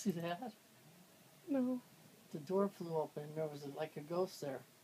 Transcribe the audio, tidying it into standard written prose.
see that? No. The door flew open and there was like a ghost there.